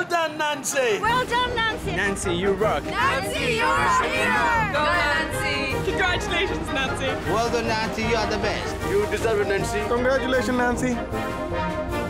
Well done, Nancy. Well done, Nancy. Nancy, you rock. Nancy, you're a hero. Go, Nancy. Congratulations, Nancy. Well done, Nancy. You are the best. You deserve it, Nancy. Congratulations, Nancy.